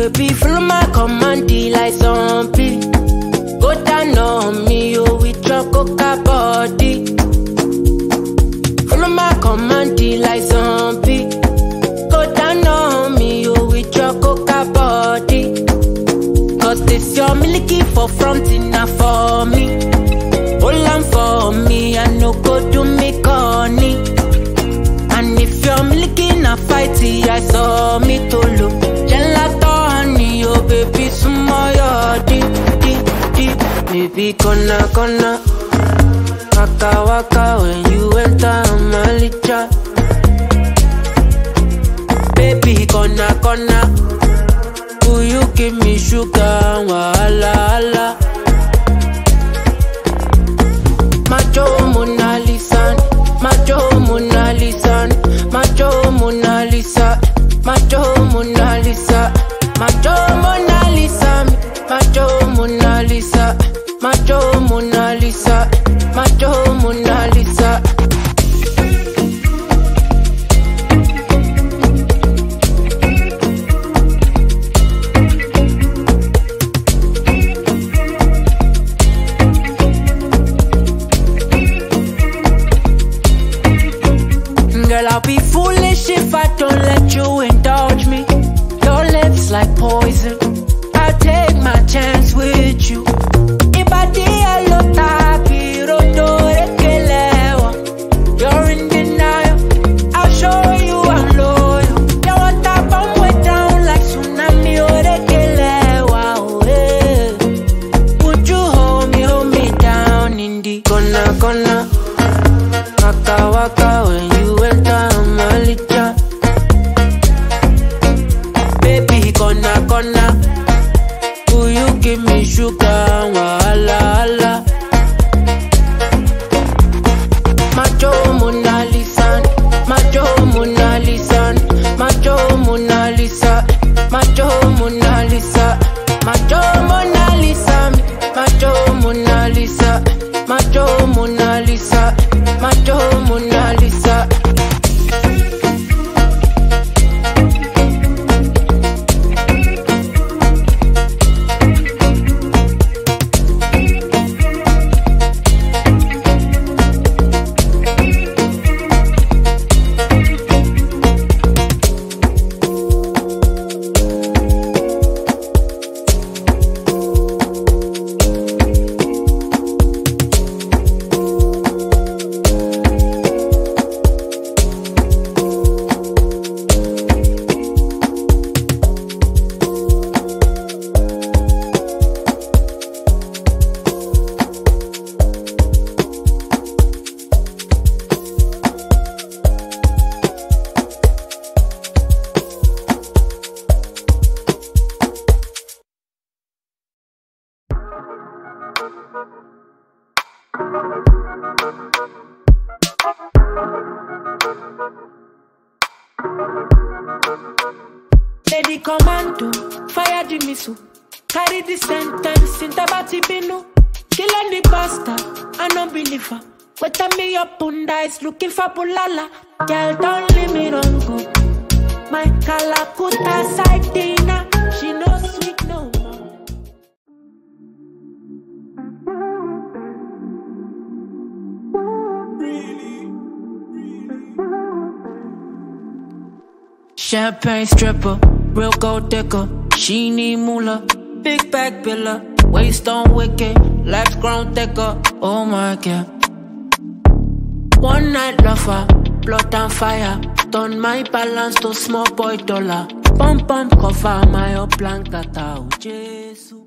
baby, follow my command like zombie. Go down on me, oh, with your coca body. Follow my command like zombie. Go down on me, oh, with your coca body. Cause this your miliki for front enough for me. Hold on for me, I no go do me koni. And if you're miliki na fighty, I saw me to look. Gelato honey, oh baby, sumo yo di. Baby, kona, waka, waka, when you enter omalicha. Baby, kona, will you give me sugar, wahala, hala. Macho Monalisa, macho Monalisa, macho Monalisa, macho Monalisa, macho Monalisa, macho Monalisa, macho Monalisa, macho Monalisa. Girl, I'll be foolish if I don't let you indulge me. Your lips like poison, I'll take my chance with you. Ibadi, rodo, orekelewa. You're in denial, I'll show you I'm loyal. You want that bomb way down like tsunami, orekelewa, oh yeah. Would you hold me down in the kona, waka, waka, when you enter omalicha. Baby, kona, will you give me sugar, wahala, hala. Macho Monalisa, macho Monalisa, macho Monalisa, macho Monalisa, macho Monalisa, macho Monalisa, macho Monalisa, macho Monalisa. Lady commando, fire the missile. Carry the sentence in Tabati Binu. Kill any bastard, I don't believe her. Wait a me up bunda is looking for bulala. Girl, don't leave me on go. My Kalakuta side dinner, she no sweet no more. Champagne stripper, real gold digger. She need moolah, big bag biller. Waist on wicked, legs grown thicker. Oh my God. One night lover, blood and fire. Turn my balance to small boy dollar. Pump cover my up blank that out. Jesus.